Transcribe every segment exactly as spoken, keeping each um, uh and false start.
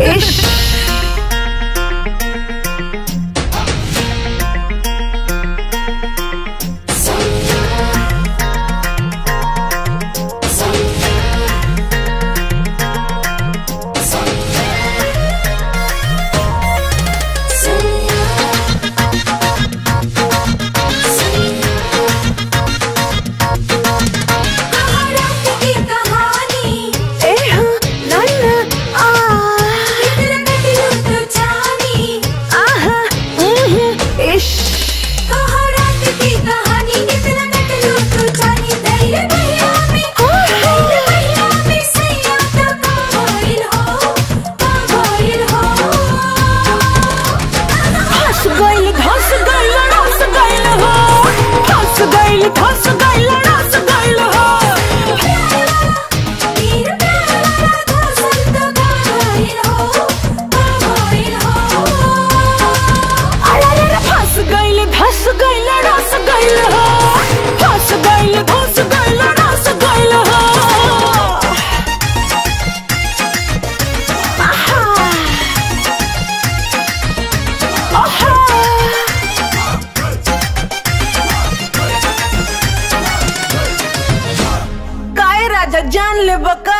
जान ले बका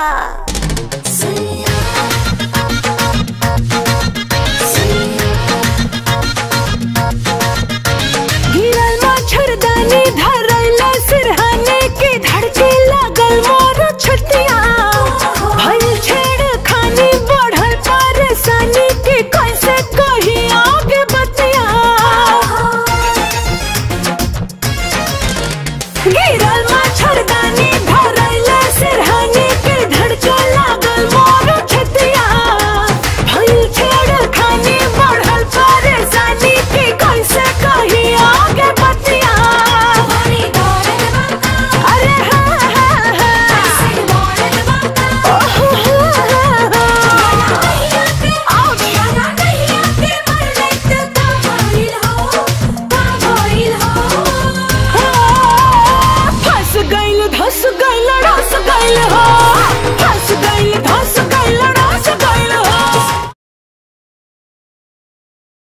गिरल मच्छरदानी धरैला सिरहाने के धड़के लागल मोर छतिया भइल छेड़ खानी बढ़ल परेशानी के कैसे कही आगे बतिया गिरल मच्छरदानी धरैला सिरहाने के धड़के लागल मोर छतिया भइल छेड़ खानी बढ़ल परेशानी के कैसे कही आगे बतिया अरे हाँ हाँ हाँ ओहो फंस गइल धस गइल